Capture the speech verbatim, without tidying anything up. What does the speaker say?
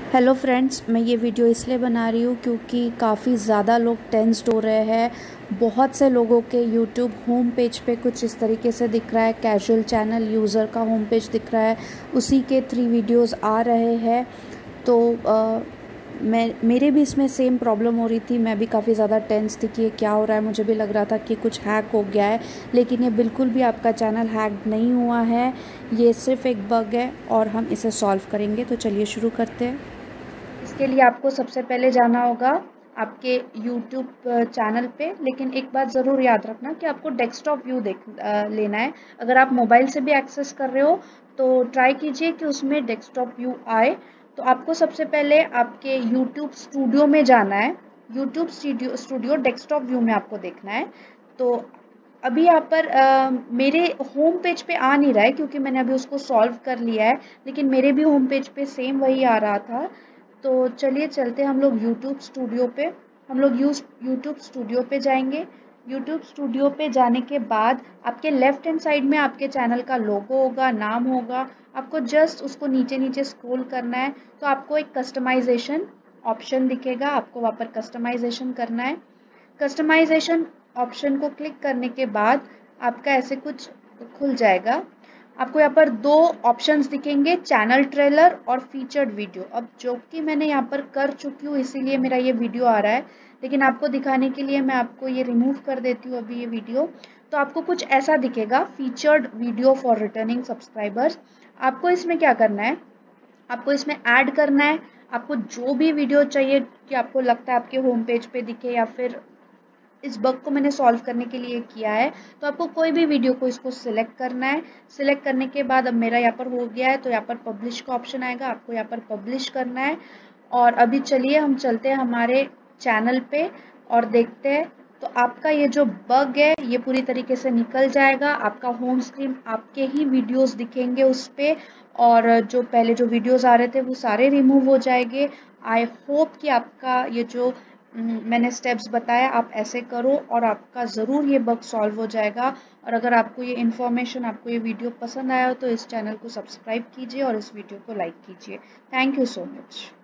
Hello friends, मैं ये video इसलिए बना रही हूँ क्योंकि काफ़ी ज़्यादा लोग टेंस्ड हो रहे हैं। बहुत से लोगों के यूट्यूब होम पेज पे कुछ इस तरीके से दिख रहा है, कैजुअल चैनल यूज़र का होम पेज दिख रहा है, उसी के थ्री वीडियोस आ रहे हैं। तो आ, मैं मेरे भी इसमें सेम प्रॉब्लम हो रही थी। मैं भी काफ़ी ज़्यादा टेंस थी कि ये क्या हो रहा है। मुझे भी लग रहा था कि कुछ हैक हो गया है, लेकिन ये बिल्कुल भी आपका चैनल हैक नहीं हुआ है। ये सिर्फ एक बग है और हम इसे सॉल्व करेंगे। तो चलिए शुरू करते हैं। इसके लिए आपको सबसे पहले जाना होगा आपके यूट्यूब चैनल पे, लेकिन एक बात ज़रूर याद रखना कि आपको डेस्कटॉप व्यू देख आ, लेना है। अगर आप मोबाइल से भी एक्सेस कर रहे हो तो ट्राई कीजिए कि उसमें डेस्कटॉप व्यू आए। तो आपको सबसे पहले आपके यूट्यूब स्टूडियो में जाना है। YouTube studio studio desktop view में आपको देखना है। तो अभी यहाँ पर आ, मेरे होम पेज पे आ नहीं रहा है क्योंकि मैंने अभी उसको सॉल्व कर लिया है, लेकिन मेरे भी होम पेज पे सेम वही आ रहा था। तो चलिए चलते हम लोग यूट्यूब स्टूडियो पे। हम लोग यूज यूट्यूब स्टूडियो पे जाएंगे। यूट्यूब स्टूडियो पे जाने के बाद आपके लेफ्ट हैंड साइड में आपके चैनल का लोगो होगा, नाम होगा। आपको जस्ट उसको नीचे नीचे स्क्रॉल करना है। तो आपको एक कस्टमाइजेशन ऑप्शन दिखेगा, आपको वहाँ पर कस्टमाइजेशन करना है। कस्टमाइजेशन ऑप्शन को क्लिक करने के बाद आपका ऐसे कुछ खुल जाएगा। आपको यहाँ पर दो ऑप्शंस दिखेंगे, चैनल ट्रेलर और फीचर्ड वीडियो। अब जो कि मैंने यहाँ पर कर चुकी हूँ इसीलिए मेरा ये वीडियो आ रहा है, लेकिन आपको दिखाने के लिए मैं आपको ये रिमूव कर देती हूँ अभी ये वीडियो। तो आपको कुछ ऐसा दिखेगा, featured video for returning subscribers. आपको इसमें क्या करना है, आपको इसमें ऐड करना है। आपको जो भी वीडियो चाहिए कि आपको लगता है आपके होम पेज पे दिखे, या फिर इस बग को मैंने सॉल्व करने के लिए किया है, तो आपको कोई भी वीडियो को इसको सिलेक्ट करना है। सिलेक्ट करने के बाद अब मेरा यहाँ पर हो गया है, तो यहाँ पर पब्लिश का ऑप्शन आएगा, आपको यहाँ पर पब्लिश करना है। और अभी चलिए हम चलते हैं हमारे चैनल पे और देखते हैं। तो आपका ये जो बग है ये पूरी तरीके से निकल जाएगा। आपका होम स्क्रीन, आपके ही वीडियोस दिखेंगे उस पर, और जो पहले जो वीडियोस आ रहे थे वो सारे रिमूव हो जाएंगे। आई होप कि आपका ये जो मैंने स्टेप्स बताया आप ऐसे करो और आपका ज़रूर ये बग सॉल्व हो जाएगा। और अगर आपको ये इन्फॉर्मेशन, आपको ये वीडियो पसंद आया हो तो इस चैनल को सब्सक्राइब कीजिए और इस वीडियो को लाइक कीजिए। Thank you so much.